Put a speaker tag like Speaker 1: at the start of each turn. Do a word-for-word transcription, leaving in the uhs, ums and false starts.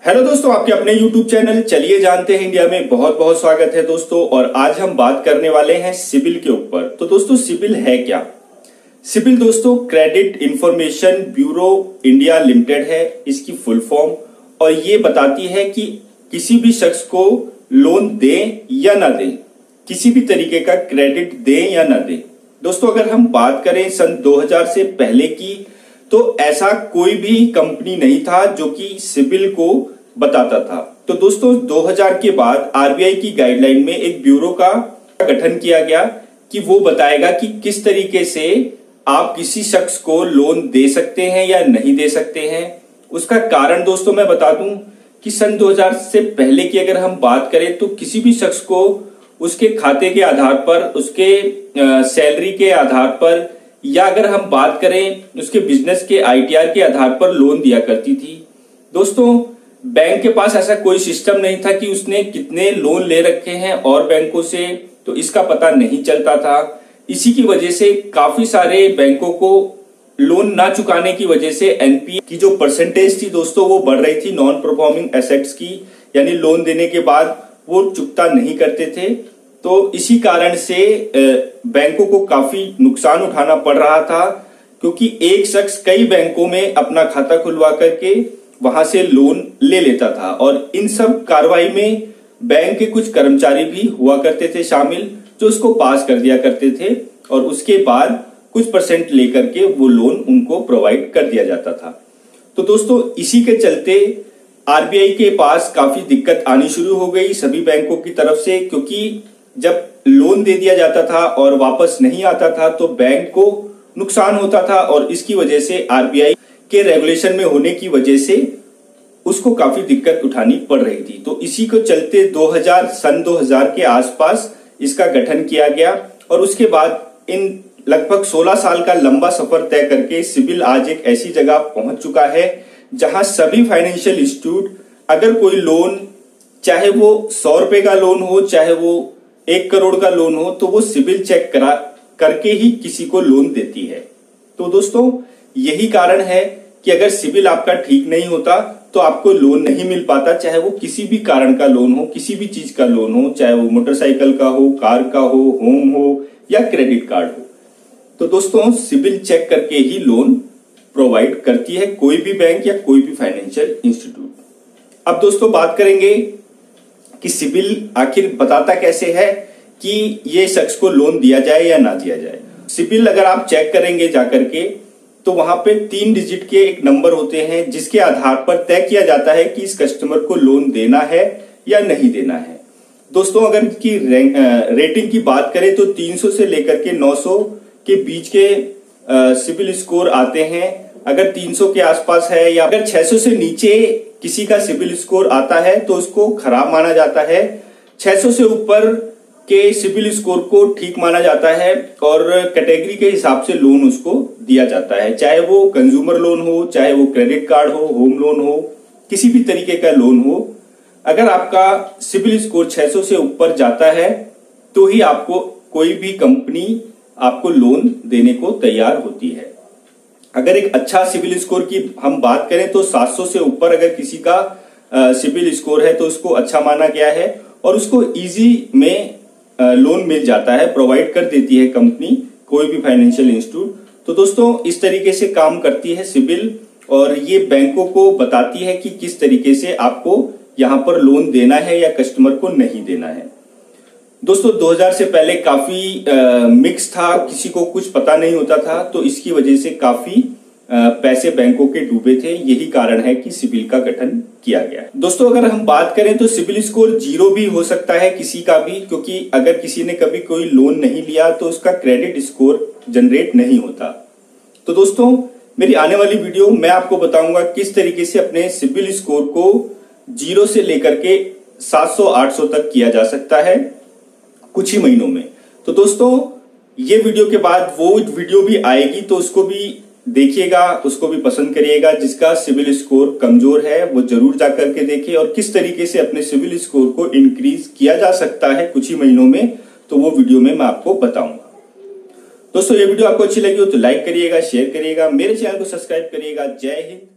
Speaker 1: Hello दोस्तों, आपके अपने यूट्यूब चैनल चलिए जानते हैं इंडिया में बहुत बहुत स्वागत है दोस्तों। और आज हम बात करने वाले हैं सिबिल के ऊपर। तो दोस्तों, सिबिल है क्या? सिबिल दोस्तों credit information bureau India limited है इसकी फुल फॉर्म, और ये बताती है कि किसी भी शख्स को लोन दें या ना दें, किसी भी तरीके का क्रेडिट दें या ना दें। दोस्तों, अगर हम बात करें सन दो हज़ार से पहले की, तो ऐसा कोई भी कंपनी नहीं था जो कि सिबिल को बताता था। तो दोस्तों, दो हज़ार के बाद आरबीआई की गाइडलाइन में एक ब्यूरो का गठन किया गया कि वो बताएगा कि किस तरीके से आप किसी शख्स को लोन दे सकते हैं या नहीं दे सकते हैं। उसका कारण दोस्तों मैं बता दूं कि सन दो हज़ार से पहले की अगर हम बात करें तो किसी भी शख्स को उसके खाते के आधार पर, उसके सैलरी के आधार पर, या अगर हम बात करें उसके बिजनेस के आईटीआर के आधार पर लोन दिया करती थी। दोस्तों, बैंक के पास ऐसा कोई सिस्टम नहीं था कि उसने कितने लोन ले रखे हैं और बैंकों से, तो इसका पता नहीं चलता था। इसी की वजह से काफी सारे बैंकों को लोन ना चुकाने की वजह से एनपीए की जो परसेंटेज थी दोस्तों वो बढ़ रही थी, नॉन परफॉर्मिंग एसेट्स की, यानी लोन देने के बाद वो चुकता नहीं करते थे। तो इसी कारण से बैंकों को काफी नुकसान उठाना पड़ रहा था, क्योंकि एक शख्स कई बैंकों में अपना खाता खुलवा करके वहां से लोन ले लेता था, और इन सब कार्रवाई में बैंक के कुछ कर्मचारी भी हुआ करते थे शामिल, जो उसको पास कर दिया करते थे और उसके बाद कुछ परसेंट लेकर के वो लोन उनको प्रोवाइड कर दिया जाता था। तो दोस्तों, इसी के चलते आरबीआई के पास काफी दिक्कत आनी शुरू हो गई सभी बैंकों की तरफ से, क्योंकि जब लोन दे दिया जाता था और वापस नहीं आता था तो बैंक को नुकसान होता था, और इसकी वजह से आरबीआई के रेगुलेशन में होने की वजह से उसको काफी दिक्कत उठानी पड़ रही थी। तो इसी को चलते दो हज़ार सन दो हज़ार के आसपास इसका गठन किया गया, और उसके बाद इन लगभग सोलह साल का लंबा सफर तय करके सिबिल आज एक ऐसी जगह पहुंच चुका है जहां सभी फाइनेंशियल इंस्टीट्यूट अगर कोई लोन, चाहे वो सौ रुपए का लोन हो, चाहे वो एक करोड़ का लोन हो, तो वो सिबिल चेक करा करके ही किसी को लोन देती है। तो दोस्तों, यही कारण है कि अगर सिबिल आपका ठीक नहीं होता तो आपको लोन नहीं मिल पाता, चाहे वो किसी भी कारण का लोन हो, किसी भी चीज का लोन हो, चाहे वो मोटरसाइकिल का हो, कार का हो, होम हो या क्रेडिट कार्ड हो। तो दोस्तों, सिबिल चेक करके ही लोन प्रोवाइड करती है कोई भी बैंक या कोई भी फाइनेंशियल इंस्टीट्यूट। अब दोस्तों बात करेंगे कि सिबिल आखिर बताता कैसे है कि ये शख्स को लोन दिया जाए या ना दिया जाए। सिबिल अगर आप चेक करेंगे जाकर के, तो वहां पे तीन डिजिट के एक नंबर होते हैं जिसके आधार पर तय किया जाता है कि इस कस्टमर को लोन देना है या नहीं देना है। दोस्तों, अगर इसकी रेटिंग की बात करें तो तीन सौ से लेकर के नौ सौ के बीच के सिबिल स्कोर आते हैं। अगर तीन सौ के आसपास है या अगर छह सौ से नीचे किसी का सिबिल स्कोर आता है तो उसको खराब माना जाता है। छह सौ से ऊपर के सिबिल स्कोर को ठीक माना जाता है, और कैटेगरी के हिसाब से लोन उसको दिया जाता है, चाहे वो कंज्यूमर लोन हो, चाहे वो क्रेडिट कार्ड हो, होम लोन हो, किसी भी तरीके का लोन हो। अगर आपका सिबिल स्कोर छह सौ से ऊपर जाता है तो ही आपको कोई भी कंपनी आपको लोन देने को तैयार होती है। अगर एक अच्छा सिबिल स्कोर की हम बात करें तो सात सौ से ऊपर अगर किसी का सिबिल स्कोर है तो उसको अच्छा माना गया है, और उसको इजी में लोन मिल जाता है, प्रोवाइड कर देती है कंपनी, कोई भी फाइनेंशियल इंस्टीट्यूट। तो दोस्तों, इस तरीके से काम करती है सिबिल, और ये बैंकों को बताती है कि किस तरीके से आपको यहाँ पर लोन देना है या कस्टमर को नहीं देना है। दोस्तों, दो हज़ार से पहले काफी मिक्स था, किसी को कुछ पता नहीं होता था, तो इसकी वजह से काफी आ, पैसे बैंकों के डूबे थे। यही कारण है कि सिबिल का गठन किया गया है। दोस्तों, अगर हम बात करें तो सिबिल स्कोर जीरो भी हो सकता है किसी का भी, क्योंकि अगर किसी ने कभी कोई लोन नहीं लिया तो उसका क्रेडिट स्कोर जनरेट नहीं होता। तो दोस्तों, मेरी आने वाली वीडियो मैं आपको बताऊंगा किस तरीके से अपने सिबिल स्कोर को जीरो से लेकर के सात सौ आठ सौ तक किया जा सकता है कुछ ही महीनों में। तो दोस्तों, ये वीडियो के बाद वो वीडियो भी आएगी, तो उसको भी देखिएगा, उसको भी पसंद करिएगा। जिसका सिबिल स्कोर कमजोर है वो जरूर जाकर के देखे, और किस तरीके से अपने सिबिल स्कोर को इंक्रीज किया जा सकता है कुछ ही महीनों में, तो वो वीडियो में मैं आपको बताऊंगा। दोस्तों, ये वीडियो आपको अच्छी लगी हो तो लाइक करिएगा, शेयर करिएगा, मेरे चैनल को सब्सक्राइब करिएगा। जय हिंद।